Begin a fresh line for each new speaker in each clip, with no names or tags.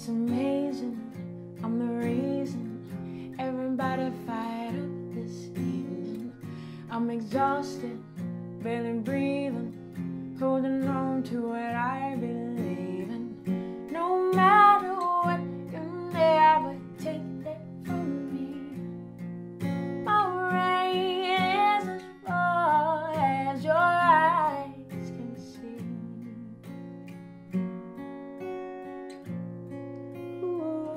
It's amazing, I'm the reason everybody fired up this evening. I'm exhausted, barely breathing, holding on to what I believe in. No matter what, you'll never take that from me. My rain is as far as your eyes can see. Ooh,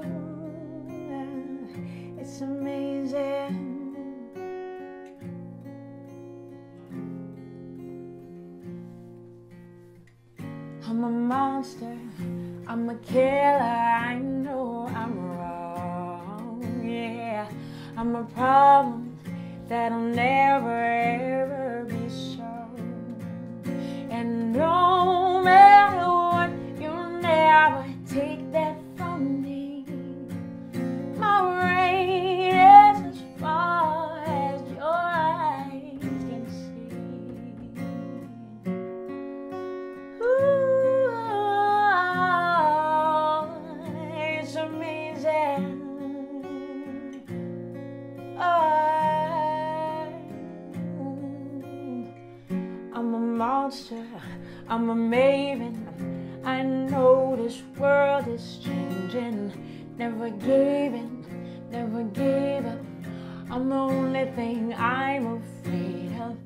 it's amazing. I'm a monster, I'm a killer, I know I'm wrong, yeah. I'm a problem that'll never ever be solved. And no matter what, you'll never take that from me. My rain is as far as your eyes can see. I'm a monster, I'm a maven. I know this world is changing. Never gave in, never gave up. I'm the only thing I'm afraid of.